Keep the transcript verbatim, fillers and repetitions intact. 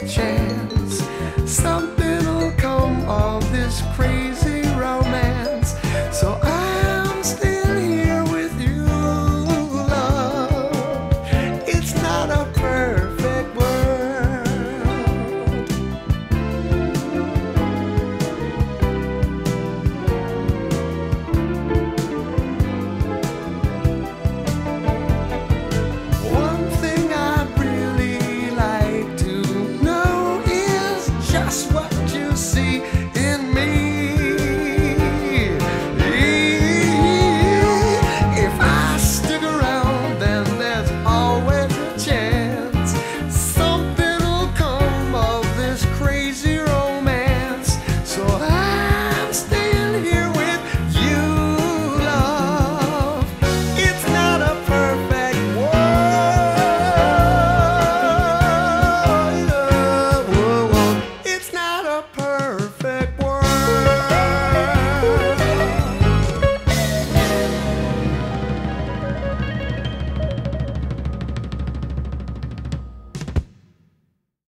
chance something'll come of this crazy romance. So I'm still here with you, love. It's not a perfect world. One thing I'd really like to know is just what